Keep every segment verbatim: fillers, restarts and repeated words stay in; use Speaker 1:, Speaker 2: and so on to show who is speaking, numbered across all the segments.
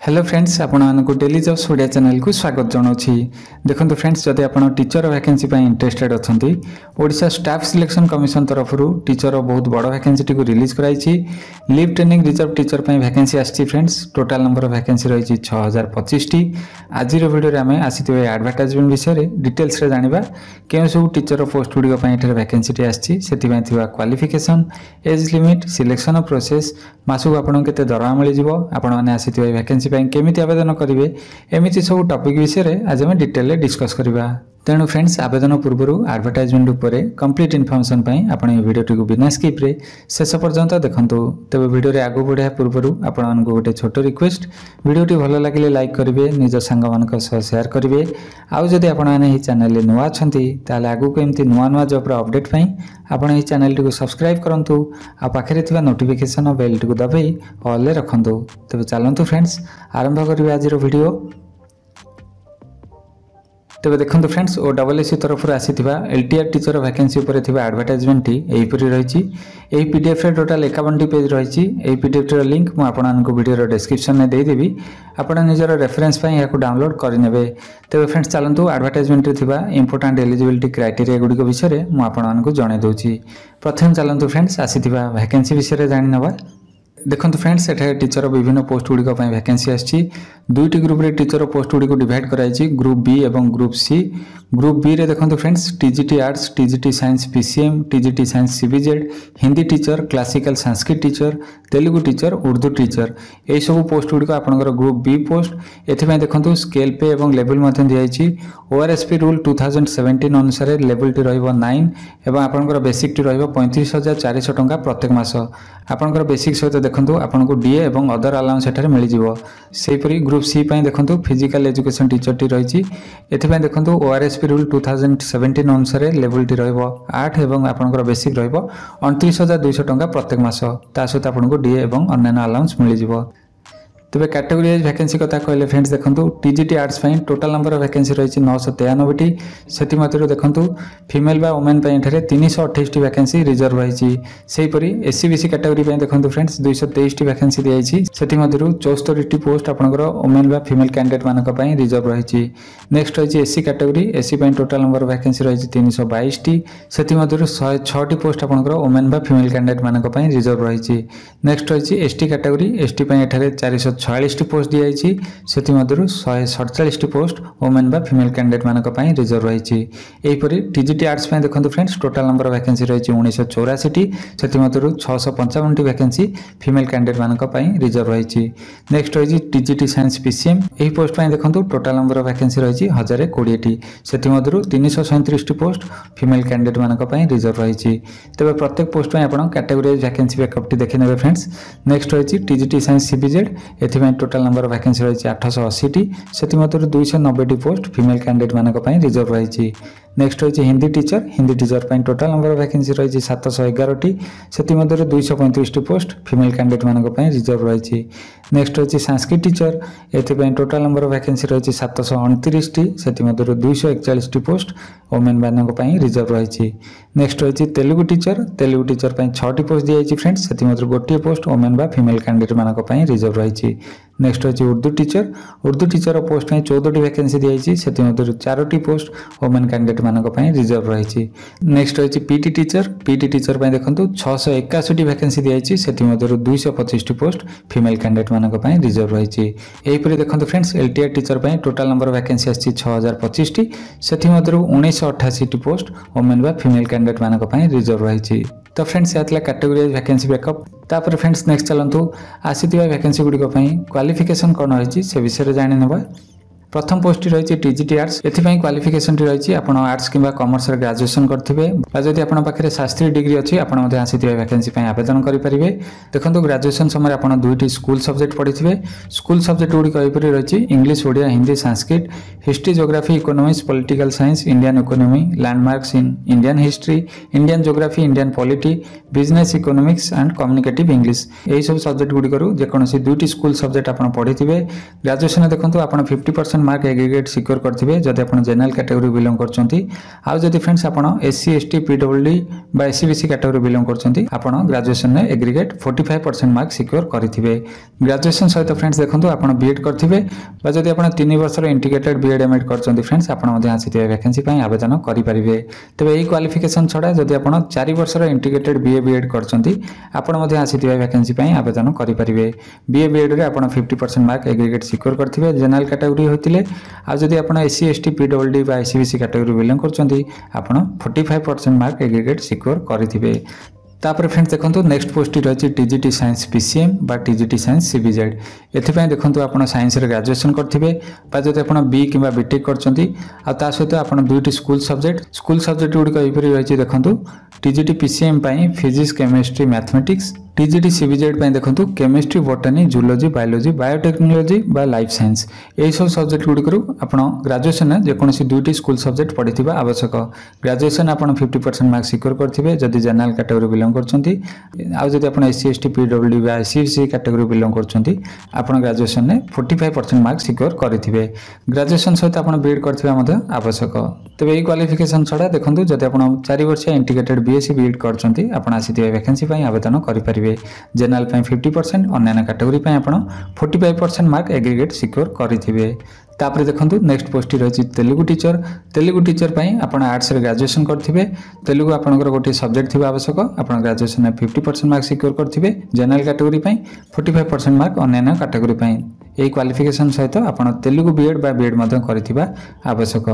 Speaker 1: Hello friends, आपको daily jobs Odia channel को स्वागत जनाऊँगी। देखो फ्रेंड्स, जदि आप टीचर वैकेंसी इंटरेस्टेड अच्छा ओडिशा स्टाफ सिलेक्शन कमिशन तरफ टीचर बहुत बड़ वैकेंसी को रिलीज कराई। Leave training reserve teacher vacancy आसी फ्रेंड्स। टोटाल नंबर वैकेंसी रही छह हजार पच्चीस टी। आज वीडियो में आसी एडवर्टाइजमेंट विषय डिटेल्स जाना क्यों सब टीचर पोस्ट गुड़िक वैकेंसी आसी qualification, age limit, selection process, मासक आपको केते दरमा मिल आपने आसी वैकेंसी केमिति आवेदन करेंगे एमती सब टॉपिक विषय आज आम डिटेल डिस्कस करवा। तेणु फ्रेंड्स, आवेदन पूर्व एडवर्टाइजमेंट उपरे कंप्लीट इनफॉर्मेशन आपण वीडियो बिना स्किप रे शेष पर्यंत देखंतु। तबे वीडियो रे आगो बढ़िया पूर्व आपण गोटे छोट रिक्वेस्ट, वीडियो भल लगे लाइक करेंगे, निज सांग मान शेयर करेंगे। आउ जदि आपण मैंने चैनल नुआ अच्छा ताले आगू को एमती नुआ नुआ जॉब अपडेट पाई आपण ये चैनल टी सब्सक्राइब करंतु। आ पाखरे थिबा नोटिफिकेशन बेल टी दबाई ऑल रखंतु। तबे चलंतु फ्रेंड्स, आरंभ करिवे आज वीडियो। तेज देखो फ्रेंड्स, ओ डबल एस तरफ आसी एलटीआर टीचर वैकेंसी उपर एडवर्टाइजमेंट टी यहीपरी रही। यही पीडीएफ रे टोटाल इक्यावन टी पेज रही। यही पीडीएफ रो लिंक मु आपको वीडियो डिस्क्रिप्शन में देदेवी, आपण निजर रेफरेंस या डाउनलोड करने। तेज फ्रेंड्स, चलतु एडवर्टाइजमेंट थिबा इंपोर्टेंट एलिजिबिलिटी क्राइटेरिया गुड़िक विषय मुझे जन दूसरी। प्रथम चलतु फ्रेंड्स, आसी वैकेंसी विषय जानी नवा। देखो फ्रेंड्स, एठारे टीचर विभिन्न पोस्ट गुड़िक वैकेंसी आसी। दुईटी ग्रुप रे टीचर पोस्ट गुड़िक डिवाइड कराई, ग्रुप बी एवं ग्रुप सी। ग्रुप बी रे देखो friends, TGT arts, TGT science PCM, TGT science CBZ, Hindi teacher, classical Sanskrit teacher, Telugu teacher, Urdu teacher, यही सब पोस्ट गुड़िक आपंकर ग्रुप बी पोस्ट। एथिपाई देखो स्केल पे एवं लेवल दी। ORSP rule two thousand seventeen अनुसार लेवल टी रही नाइन एवं आपंकर बेसिक टी रही पैंतीस हजार चार सौ टंका प्रत्येक मास। आपंकर बेसिक सहित देखो आपको डीए एवं अदर अलाउंस एठारे मिल जाव। सेहीपरि ग्रुप सी देखो फिजिकल एजुकेशन टीचर टी रही। एथिपाई देखो ORSP rule two thousand seventeen अनुसार लेवल टी रही आठ एवं आपंकर बेसिक रही अणतीस हजार दुईश टंका प्रत्येक मास। ता सहित आपको डीए एवं अन्य अलाउंस मिल जाव। तेज कैटेगरी वाइज वैकेंसी कथा कहले फ्रेंड्स, देखो TGT arts total number vacancy रही नौश तेयानबे टी। से देखो फिमेल बा वुमेन तीन सौ अठाईस टी वैकेंसी रिजर्व रही। सेहीपरि एससी बीसी कैटेगरी देखो फ्रेंड्स दुईश तेईस टी वैकेंसी दी। से चौस्तरी टी पोस्ट आपंकर वुमेन बा फिमेल कैंडिडेट मान रिजर्व रही। नेक्स्ट रही SC category, SC total number vacancy रही तीन सौ बैश टी। से शहे छटी पोस्ट आपंकर वुमेन बा फिमेल कैंडिडेट मान रिजर्व रही। नेक्स्ट रही एसटी कैटेगरी, एसटी चार सौ छयालीस टी पोस्ट दी जाइए। से शहे सड़चाश टी पोस्ट वुमेन बा फिमेल कैंडिडेट मान रिजर्व रही। यहीपरि टीजीटी आर्ट्स देखो फ्रेंड्स टोटाल नंबर वैकेंसी रही उन्नीस चौरासी टी। से छःश पंचावन टी वैकेंसी फिमेल कैंडिडेट मान रिजर्व रही। नेक्स्ट रही टीजीटी साइंस पीसीएम, यही पोस्ट देखो टोटाल नंबर वैकेंसी रही हजार कोड़े टी। से तीन सौ सैंतीस टी पोस्ट फिमेल कैंडिडेट मान रिजर्व रही। तेज प्रत्येक पोस्ट आप कैटेगरी वैकेंसी बैकअप टी देखने फ्रेंड्स। नेक्स्ट रही TGT science CBZ, एथिपाई total number vacancy रही आठश अशी टी। से दुईश नब्बे टी पोस्ट फिमेल कैंडिडेट मान रिजर्व रही। नेक्स्ट रही Hindi teacher, Hindi teacher total number vacancy रही सातश एगार टी। से दुईश पैंतीस टी पोस्ट फिमेल कैंडिडेट मान रिजर्व रही। नेक्स्ट रही संस्कृत टीचर, एथिपाई टोटाल नंबर वैकेंसी रही सातश अणतीस टी। से दुईश एकचाश टी पोस्ट वुमेन मान रिजर्व रही। नेक्स्ट रही तेलुगु टीचर, तेलुगु टीचर छटी पोस्ट दी जाइए फ्रेंड्स। से गोटे पोस्ट वुमेन बा फिमेल कैंडिडेट मान रिजर्व रही। नेक्स्ट रही Urdu teacher, Urdu teacher post चौदह टी वैकेंसी दी जाइए। से चार टी पोस्ट वुमेन कैंडिडेट मान रिजर्व रही। नेक्स्ट रही पीटी टीचर, पीटी टीचर देखो छःश एकाशी टी वैकेंसी दी जाइए। से दुईश पचीस टी पोस्ट फिमेल कैंडिडेट मान रिजर्व रही। यहीपरि देखो friends LTR teacher total number vacancy आसी छः हजार पचीस टी। से उन्नीस अठाशी टी पोस्ट वुमेन बा फिमेल कैंडिडेट मान रिजर्व रही। तो फ्रेंड्स यह कैटेगरी वैकेंसी बैकअप। तापर फ्रेंड्स नेक्स्ट चलतु आसी वैकेंसी गुड़िक क्वालिफिकेशन कौन रही से विषय जानी ना। प्रथम पोस्ट रही टीजीटी आर्ट्स, एथिपाई क्वालिफिकेशन रही आपन आर्ट्स किंबा कॉमर्स रे ग्रेजुएशन करथिबे बा जदि आपन पाखरे शास्त्री डिग्री अछि आपन मध्ये आसीथिबे वैकेंसी पय आवेदन करि परिबे। देखंतु ग्रेजुएशन समय आपन दुईटी स्कूल सब्जेक्ट पढिथिबे। स्कूल सब्जेक्ट गुडी कहिपरि रही English, Odia, Hindi, Sanskrit, history, geography, economics, political science, Indian economy, landmarks in Indian history, Indian geography, Indian polity, business economics and communicative English, यही सब सब्जेक्ट गुडी करू जेकोनोसी दुईटी स्कूल सब्जेक्ट आपन पढिथिबे। ग्रेजुएशन देखंतु आपन fifty percent mark aggregate secure करथिबे जदि आपण जनरल कैटेगरी बिलोंग करचंती आ जदि फ्रेंड्स आपण एससी एसटी पीडब्ल्यूडी बा एससीबीसी कैटेगरी बिलोंग करचंती आपण ग्रेजुएशन में एग्रीगेट पैंतालीस परसेंट मार्क सिक्योर करथिबे। ग्रेजुएशन सहित फ्रेंड्स देखंतु आपण बीएड करथिबे बा जदि आपण तीन वर्ष रो इंटीग्रेटेड बीएड एमएड करचंती फ्रेंड्स आपण मध्ये आसीथिबे वैकेंसी पई आवेदन करि परिबे। तबे एही क्वालिफिकेशन छडा जदि आपण चार वर्ष रो इंटीग्रेटेड बीए बीएड करचंती आपण मध्ये आसीथिबे वैकेंसी पई आवेदन करि परिबे। बीए बीएड रे आपण पचास परसेंट मार्क एग्रीगेट सिक्योर करथिबे जनरल कैटेगरी होतिले आ जदि आपण एससी एसटी पीडब्ल्यूडी बा एससीबीसी कैटेगरी बिलोंग करचंती आपण पैंतालीस परसेंट मार्क एग्रीगेट सिक्योर करथिबे। तापर फ्रेंड्स देखंतु नेक्स्ट पोस्ट रही टीजीटी साइंस पीसीएम बा टीजीटी साइंस सीबीजेड एथिपाई देखंतु आपण साइंस रे ग्रेजुएशन करथिबे बा जदि आपण बी किबा बीटेक करचंती आ ता सहित आपण दुईटी स्कूल सब्जेक्ट स्कूल सब्जेक्ट गुडी कहिपरि रही देखंतु टीजीटी पीसीएम पई physics chemistry mathematics TGT CBZ पई देखंतु chemistry botany zoology biology biotechnology बा लाइफ साइंस एई सब सब्जेक्ट गुडी करू आपण ग्रेजुएशन जे कोनोसी दुईटी स्कूल सब्जेक्ट पढिथिबा आवश्यक। ग्रेजुएशन आपण पचास परसेंट मार्क सिक्योर करथिबे जदि जनरल कैटेगरी बिलोंग करचंती आ जदि आपण एससी एसटी पीडब्ल्यूडी बा एससीबीसी कैटेगरी बिलोंग करचंती आपण ग्रेजुएशन ने पैंतालीस परसेंट मार्क सिक्योर करथिबे। ग्रेजुएशन सहित आपण बीएड करथिबा मध्ये आवश्यक। तबे एई क्वालिफिकेशन छडा देखंतु जदि आपण चार वर्ष इंटीग्रेटेड बीएससी बीएड करचंती आपण आसीथिबे वैकेंसी पई आवेदन करि परिबे। जनरल पई पचास परसेंट अन्य कैटेगरी पई आपण पैंतालीस परसेंट मार्क एग्रीगेट सिक्योर करथिबे। तापर देखंतु नेक्स्ट पोस्ट रही तेलुगु टीचर तेलुगु टीचर पई आपण आर्ट्स रे ग्रेजुएशन करथिबे तेलुगु आपनकर गोटे सब्जेक्ट थिबा आवश्यक आपण ग्रेजुएशन में पचास परसेंट मार्क सिक्योर करथिबे। जनरल कैटेगरी पई पैंतालीस परसेंट मार्क अन्य कैटेगरी पई एई क्वालिफिकेशन सहित आपण तेलुगु बीएड बा बीएड मध्ये करथिबा आवश्यक।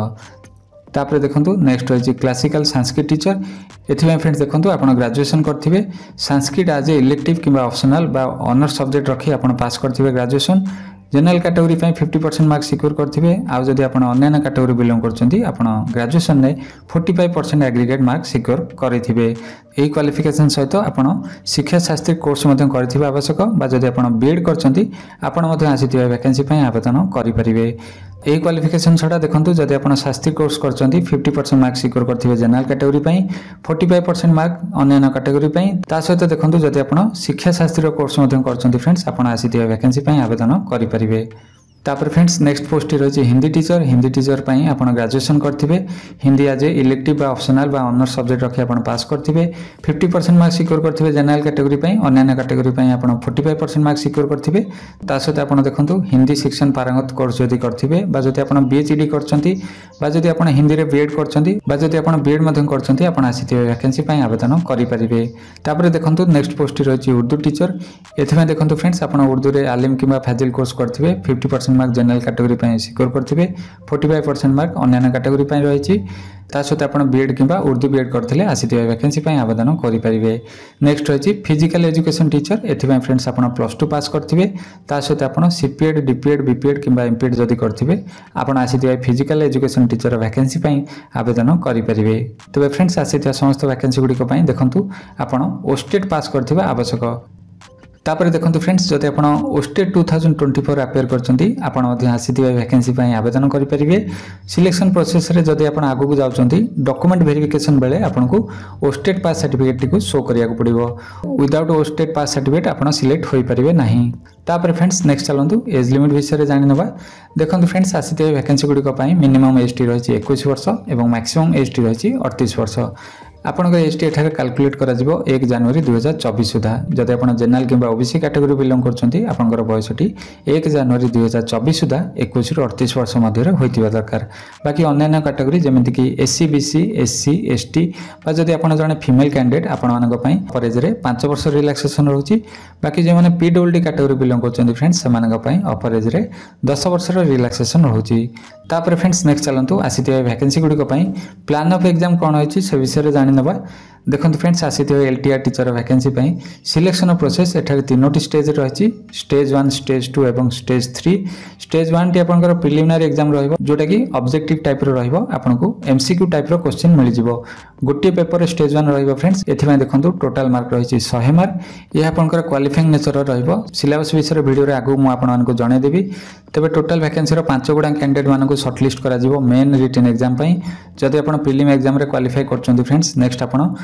Speaker 1: तापर देखंतु नेक्स्ट रही क्लासिकल संस्कृत टीचर एथिबे फ्रेंड्स देखंतु आपण ग्रेजुएशन करथिबे संस्कृत एज ए इलेक्टिव किबा ऑप्शनल बा ऑनर सब्जेक्ट रखी आपण पास करथिबे ग्रेजुएशन। जनरल कैटेगरी पई पचास परसेंट मार्क सिक्योर करथिबे आ जदि आपण अन्य कैटेगरी बिलोंग करचंती आपण ग्रेजुएशन ने पैंतालीस परसेंट एग्रीगेट मार्क सिक्योर करथिबे। एई क्वालिफिकेशन सहित आपण शिक्षा शास्त्री कोर्स मध्ये करथिबे आवश्यक बा जदि आपण बीएड करचंती आपण मध्ये आसीथिबे वैकेंसी पई आवेदन करि परिबे। एई क्वालिफिकेशन छडा देखंतु जदि आपण शास्त्री कोर्स करचंती पचास परसेंट मार्क सिक्योर करथिबे जनरल कैटेगरी पई पैंतालीस परसेंट मार्क अन्य कैटेगरी पई ता सहित देखंतु जदि आपण शिक्षा शास्त्री कोर्स मध्ये करचंती फ्रेंड्स आपण आसीथिबे वैकेंसी पई आवेदन करि परिबे। तापर फ्रेंड्स नेक्स्ट पोस्ट रही हिंदी टीचर हिंदी टीचर पई आपण ग्रेजुएशन करथिबे हिंदी एज ए इलेक्टिव बा ऑप्शनल बा ऑनर सब्जेक्ट रखी आपण पास करथिबे पचास परसेंट मार्क सिक्योर करथिबे जनरल कैटेगरी पई अन्य कैटेगरी पई आपण पैंतालीस परसेंट मार्क सिक्योर करथिबे। ता सहित आपण देखंतु हिंदी शिक्षण पारंगत कोर्स जदि करथिबे बा जदि आपण बीएचडी करचंती बा जदि आपण हिंदी रे बीएड करचंती बा जदि आपण बीएड मध्ये करचंती आपण आसीथिबे वैकेंसी पई आवेदन करि परिबे। तापर देखंतु नेक्स्ट पोस्ट रही उर्दू टीचर एथिमे देखंतु फ्रेंड्स आपण उर्दू रे आलिम किबा फाजिल कोर्स करथिबे पचास परसेंट मार्क जनरल कैटेगरी पई सिक्योर करथिबे पैंतालीस परसेंट मार्क अन्य कैटेगरी पई रहिछि ता सहित आपण बीएड किबा उर्दू बीएड करथिले आसीथिबे वैकेंसी पई आवेदन करि परिबे। नेक्स्ट रहिछि फिजिकल एजुकेशन टीचर एथिबे फ्रेंड्स आपण प्लस टू पास करथिबे ता सहित आपण सीपीएड डीपीएड बीपीएड किबा एमपीएड जदि करथिबे आपण आसीथिबे फिजिकल एजुकेशन टीचर वैकेंसी पई आवेदन करि परिबे। तबे फ्रेंड्स आसीथिबे समस्त वैकेंसी गुडी को पई देखंतु आपण ओस्टेट पास करथिबे आवश्यक। तापर देखंतु फ्रेंड्स जदि आपण ओस्टेट दो हज़ार चौबीस अपेयर करचंती आपण मध्ये आसीथिबे वैकेंसी पई आवेदन करि परिबे। सिलेक्शन प्रोसेस रे जदि आपण आगु को जाउचंती डॉक्यूमेंट वेरिफिकेशन बेले आपण को ओस्टेट पास सर्टिफिकेट को शो करिया को पड़िबो विदाउट ओस्टेट पास सर्टिफिकेट आपण सिलेक्ट होई परिबे नाही। तापर फ्रेंड्स नेक्स्ट चलंतु एज लिमिट विषय रे जानि नबा। देखंतु फ्रेंड्स आसीथिबे वैकेंसी गुडी को पई मिनिमम एज टी रहिछि इक्कीस वर्ष एवं मैक्सिमम एज टी रहिछि अड़तीस वर्ष। आपनकर एज टी एठारे कैलकुलेट करा जिवो एक जनवरी दो हज़ार चौबीस सुधा जदि आपण जनरल किबा ओबीसी कैटेगरी बिलोंग करचंती आपनकर बयसटी एक जनवरी दो हज़ार चौबीस सुधा इक्कीस रु अड़तीस वर्ष मध्य होइतिबा दरकार। बाकी अन्य कैटेगरी जेमिति कि एससी बीसी एससी एसटी बा जदि आपण जने फीमेल कैंडिडेट आपण मानक पई परेज रे पाँच वर्ष रिलैक्सेशन रहउची। बाकी जे माने पीडब्ल्यूडी कैटेगरी बिलोंग करचंती फ्रेंड्स समानक पई अपरेज रे दस वर्ष रिलैक्सेशन रहउची। तापर फ्रेंड्स नेक्स्ट चलंतु आसीथिबे वैकेंसी गुडी को पई प्लान ऑफ एग्जाम कोन होइची से विषय रे जानि नबा। देखंतु फ्रेंड्स आसीथिबे एलटीआर टीचर वैकेंसी पई सिलेक्शन प्रोसेस एठारे तीनोटी स्टेज रहिछि स्टेज वन स्टेज टू एवं स्टेज थ्री। स्टेज वन टी आपनकर प्रिलिमिनरी एग्जाम रहइबो जोटा कि ऑब्जेक्टिव टाइप रो रहइबो आपनको एमसीक्यू टाइप रो क्वेश्चन मिलि जिवो। गोटे पेपर स्टेज वन रहइबो फ्रेंड्स एथिमे देखंतु टोटल मार्क रहिछि सौ मार्क ये आपनकर क्वालिफाइंग नेचर रहइबो। सिलेबस विषय वीडियो रे आगु मु आपन मानको जणे देबी। तबे टोटल वैकेंसी रो पांच गुडा कैंडिडेट मानको शॉर्टलिस्ट करा जिवो मेन रिटन एग्जाम पई। जदि आपण प्रिलिम एग्जाम रे क्वालिफाई करचंती फ्रेंड्स नेक्स्ट आपण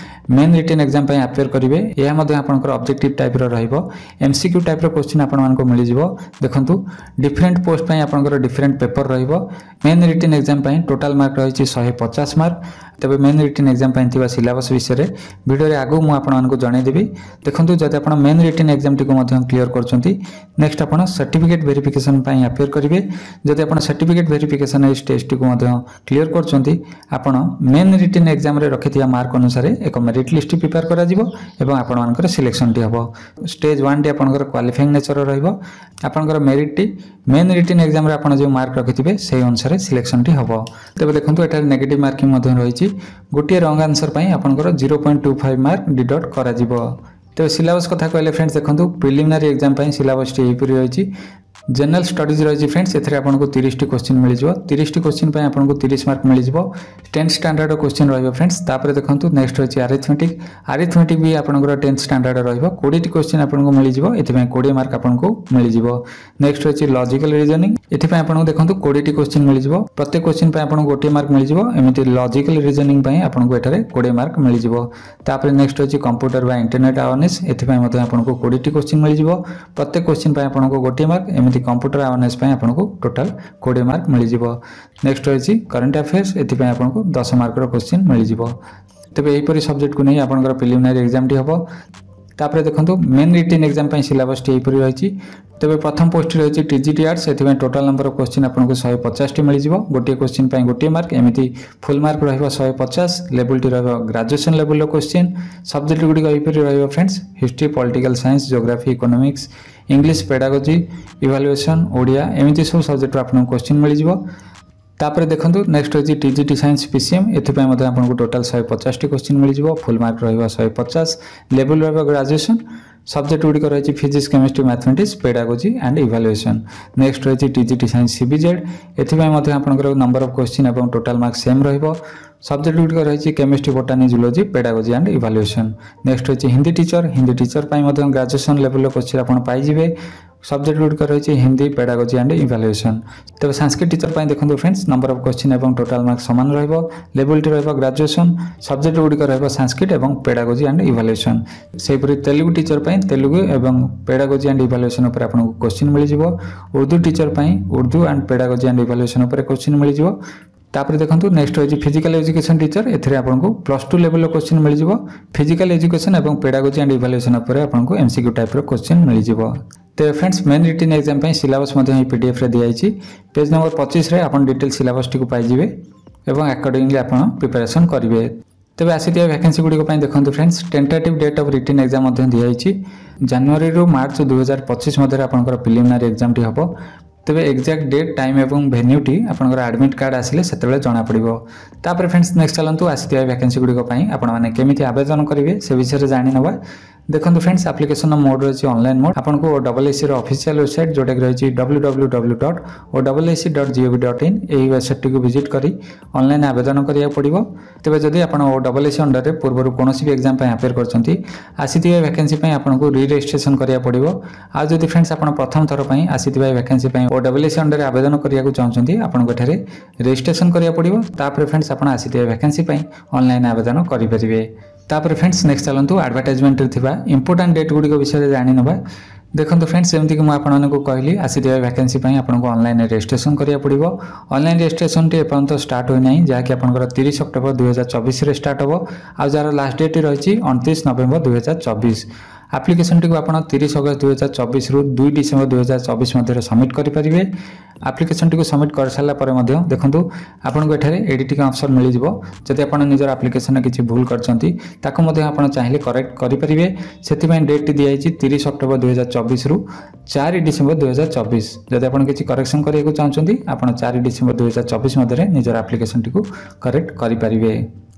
Speaker 1: मेन रिटन एग्जाम पे अपेयर करेंगे यह आपंकर ऑब्जेक्टिव टाइप रहिबो एमसीक्यू टाइप रो क्वेश्चन आपण मानको मिल जिवो देखंतु डिफरेंट पोस्ट पई आपनकर डिफरेंट पेपर रहिबो मेन रिटन एग्जाम पई टोटल मार्क रहिछि एक सौ पचास मार्क तबे मेन रिटन एग्जाम पई थिबा सिलेबस विषय रे वीडियो रे आगु मु आपण मानको जणाई देबी देखंतु जदि आपण मेन रिटन एग्जाम टी को मध्यम क्लियर करचंती नेक्स्ट आपण सर्टिफिकेट वेरिफिकेशन पई अपेयर करिवे जदि आपण सर्टिफिकेट वेरिफिकेशन इस टेस्ट को मध्यम क्लियर करचंती आपण मेन रिटन एग्जाम रे रखिथिया मार्क अनुसार एक मेरिट लिस्ट प्रिपेयर करा जिवो एवं आपण मानकर सिलेक्शन टी हबो स्टेज वन टी आपनकर क्वालिफाइंग नेचर रहिबो आपनकर मेरिट टी मेन रिटन एग्जाम रे आपण जो मार्क रखिथिबे सेही अनुसार सिलेक्शन टी हबो तबे देखंतु एटा नेगेटिव मार्किंग मध्यम रहिछि गोटे रंग आंसर पई आपनकर zero point two five mark deduct करा जिवो तो सिलेबस कथा कहले फ्रेंड्स देखंतु प्रिलिमिनरी एग्जाम पई सिलेबस टी एपरि रहिछि जनरल स्टडीज रही फ्रेंड्स एथरे आपनको तीस टी क्वेश्चन मिल जिवो तीस टी क्वेश्चन पे आपनको तीस मार्क मिल जिवो टेंथ स्टैंडर्ड क्वेश्चन रहिबो फ्रेंड्स तापर देखंतु नेक्स्ट रही अरिथमेटिक अरिथमेटिक भी आपनको टेंथ स्टैंडर्ड रहिबो बीस टी क्वेश्चन आपनको मिल जिवो एथि पे बीस मार्क आपनको मिल जिवो नेक्स्ट रही लॉजिकल रीजनिंग एथि पे आपनको देखंतु बीस टी क्वेश्चन मिल जिवो प्रत्येक क्वेश्चन पे आपनको गोटे मार्क मिल जिवो एमिति लॉजिकल रीजनिंग पे आपनको एठारे बीस मार्क मिल जिवो तापर नेक्स्ट रही कंप्यूटर बा इंटरनेट अवेयरनेस एथि पे मध्ये आपनको बीस टी क्वेश्चन मिल जिवो प्रत्येक क्वेश्चन पे आपनको गोटे मार्क एमिति कंप्यूटर अवेयरनेस पे आपनको टोटल बीस मार्क मिल जिवो नेक्स्ट रही करंट अफेयर्स एथि पे आपनको दस मार्क रो क्वेश्चन मिल जिवो तबे एही परि सब्जेक्ट को नै आपनकर प्रिलिमिनरी एग्जाम टी हबो तापर देखंतु मेन रिटन एग्जाम पे सिलेबस टी एही परि रहिछि तबे प्रथम पोस्ट रहिछि टीजीटी आर्ट्स एथि पे टोटल नंबर ऑफ क्वेश्चन आपनको एक सौ पचास टी मिल जिवो गोटे क्वेश्चन पे गोटे मार्क एमिति फुल मार्क रहबो एक सौ पचास लेवल टी रहबो ग्रेजुएशन लेवल रो क्वेश्चन सब्जेक्ट गुडी एही परि रहबो friends history political science geography economics English pedagogy evaluation Odia एमिति सब सब्जेक्ट आपनको क्वेश्चन मिल जिवो तापर देखंतु नेक्स्ट होची टीजीटी साइंस पीसीएम एथि पे मध्ये आपनको टोटल एक सौ पचास टी क्वेश्चन मिल जिवो फुल मार्क रहबो एक सौ पचास लेवल रहबो ग्रेजुएशन सब्जेक्ट गुडी को रही physics chemistry mathematics pedagogy and evaluation next रही टीजीटी साइंस सीबीजेड एथि पे मध्ये आपनको नंबर ऑफ क्वेश्चन एवं टोटल मार्क सेम रहबो सब्जेक्ट गुडी को रही chemistry botany zoology pedagogy and evaluation next रही हिंदी टीचर हिंदी टीचर पे मध्ये ग्रेजुएशन लेवल रो क्वेश्चन आपण पाई जिवे सब्जेक्ट गुडी को रही हिंदी पेडागोजी एंड इवैल्यूएशन तब संस्कृत टीचर पे देखंतु फ्रेंड्स नंबर ऑफ क्वेश्चन एवं टोटल मार्क समान रहबो लेवल टी रहबो ग्रेजुएशन सब्जेक्ट गुडी को रहबो संस्कृत एवं पेडागोजी एंड इवैल्यूएशन सेपरि तेलुगु टीचर पे तेलुगु एवं पेडागोजी एंड इवैल्यूएशन ऊपर आपनको क्वेश्चन मिल जिवो उर्दू टीचर पे Urdu and pedagogy and evaluation ऊपर क्वेश्चन मिल जिवो तापर देखंतु नेक्स्ट होची फिजिकल एजुकेशन टीचर एथरे आपनको प्लस टू लेवल रो क्वेश्चन मिल जिवो फिजिकल एजुकेशन एवं पेडागोजी एंड इवैल्यूएशन ऊपर आपनको एमसीक्यू टाइप रो क्वेश्चन मिल जिवो तो फ्रेंड्स मेन रिटन एग्जाम पे सिलेबस मध्ये पीडीएफ रे दियाइछि पेज नंबर पच्चीस रे आपण डिटेल सिलेबस टी को पाई जिवे एवं अकॉर्डिंगली आपण प्रिपरेशन करिवे तबे आसीथिया वैकेंसी गुडी को पई देखंतु friends tentative date of written exam मध्ये दियाइछि जनवरी रो मार्च दो हज़ार पच्चीस मध्ये आपनकर प्रिलिमिनरी एग्जाम टी हबो तबे एग्जैक्ट डेट टाइम एवं वेन्यू टी आपनकर एडमिट कार्ड आसिले सेतेबेले जणा पड़िबो तापर फ्रेंड्स नेक्स्ट चलंतु आसीथिया वैकेंसी गुडी को पई आपण माने केमिति आवेदन करिवे से विषय रे जानि नबा देखंतु फ्रेंड्स एप्लिकेशन मोड रही ऑनलाइन मोड आपको ओडब्ल्यूएससी रो ऑफिशियल वेबसाइट जोटा रही W W W dot OWSSC dot GOV dot in एही वेबसाइट टी को विजिट करी ऑनलाइन आवेदन करिया पड़िबो तबे जदि आपण ओडब्ल्यूएससी अंडर रे पूर्व कोनोसी भी एग्जाम पे अपेयर करचंती आसीथिबा वैकेंसी पे आपनको री रजिस्ट्रेशन करिया पड़िबो आ जदि फ्रेंड्स आपण प्रथम थर पे आसीथिबा वैकेंसी पे ओडब्ल्यूएससी अंडर आवेदन करिया को चाहचंती आपनको एठारे रजिस्ट्रेशन करिया पड़िबो तापर फ्रेंड्स आपण आसीथिबा वैकेंसी पे ऑनलाइन आवेदन करि परिबे तापर फ्रेंड्स नेक्स्ट चलंतु एडवर्टाइजमेंट रे थिबा इंपोर्टेंट डेट गुडी को विषय जानि नबा देखंतु फ्रेंड्स एमती कि म आपन को कहली आसीथिबा वैकेंसी पई आपन को ऑनलाइन रजिस्ट्रेशन करिया पड़िबो ऑनलाइन रजिस्ट्रेशन टी एपन तो स्टार्ट होई नै जा कि आपनकर तीस अक्टोबर दो हज़ार चौबीस रे स्टार्ट होबो आ जार लास्ट डेट रहिछि उनतीस नवंबर दो हज़ार चौबीस एप्लिकेशन टी को आपन तीस अगस्त दो हज़ार चौबीस रु दो डिसेंबर दो हज़ार चौबीस मध्ये सबमिट करि परिबे एप्लिकेशन टी को सबमिट कर साला परे मध्ये देखंतु आपन को एठारे एडिटिंग ऑप्शन मिल जिवो जदि आपन निजर एप्लिकेशन में किछि भूल करचंती ताको मध्ये आपन चाहिले करेक्ट करि परिबे सेति पय डेट दियाइछि तीस अक्टोबर दो हज़ार चौबीस रु चार डिसेंबर दो हज़ार चौबीस जदि आपन किछि करेक्शन करिया को चाहचंती आपन चार डिसेंबर दो हज़ार चौबीस मध्ये निजर एप्लिकेशन टी को करेक्ट करि परिबे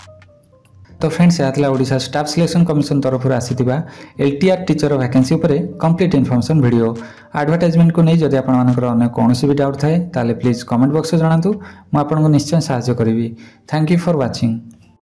Speaker 1: तो फ्रेंड्स यातला ओडिशा स्टाफ सिलेक्शन कमिशन तरफ आसीथिबा एलटीआर टीचर वैकेंसी उपरे कंप्लीट इन्फॉर्मेशन वीडियो एडवर्टाइजमेंट को नहीं जदि आपण मानकर अन्य कोनोसी भी डाउट थाए ताले प्लीज कमेंट बॉक्स में जणातु म आपन को निश्चय सहायता करिवि थैंक यू फॉर वाचिंग।